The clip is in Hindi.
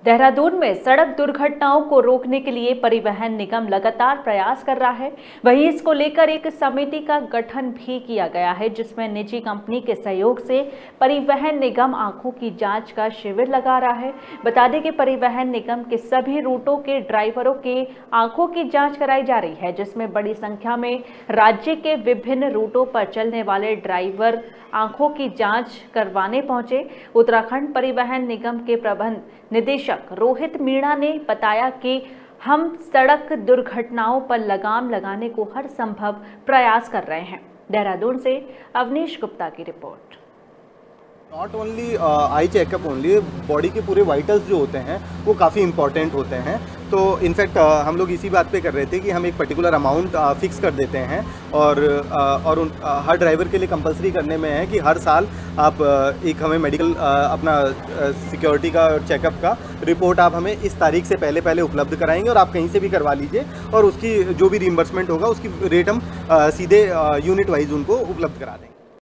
देहरादून में सड़क दुर्घटनाओं को रोकने के लिए परिवहन निगम लगातार प्रयास कर रहा है। वहीं इसको लेकर एक समिति का गठन भी किया गया है, जिसमें निजी कंपनी के सहयोग से परिवहन निगम आंखों की जांच का शिविर लगा रहा है। बता दें कि परिवहन निगम के सभी रूटों के ड्राइवरों के आंखों की जांच कराई जा रही है, जिसमें बड़ी संख्या में राज्य के विभिन्न रूटों पर चलने वाले ड्राइवर आंखों की जांच करवाने पहुंचे। उत्तराखंड परिवहन निगम के प्रबंध निदेशक रोहित मीणा ने बताया कि हम सड़क दुर्घटनाओं पर लगाम लगाने को हर संभव प्रयास कर रहे हैं। देहरादून से अवनीश गुप्ता की रिपोर्ट। Not only eye checkup only, body के पूरे वाइटल्स जो होते हैं वो काफ़ी इंपॉर्टेंट होते हैं। तो इनफैक्ट हम लोग इसी बात पे कर रहे थे कि हम एक पर्टिकुलर अमाउंट फिक्स कर देते हैं और हर ड्राइवर के लिए कंपलसरी करने में है कि हर साल आप एक हमें मेडिकल अपना सिक्योरिटी का और चेकअप का रिपोर्ट आप हमें इस तारीख से पहले उपलब्ध कराएंगे और आप कहीं से भी करवा लीजिए और उसकी जो भी रीइंबर्समेंट होगा उसकी रेट हम सीधे यूनिट वाइज उनको उपलब्ध करा देंगे।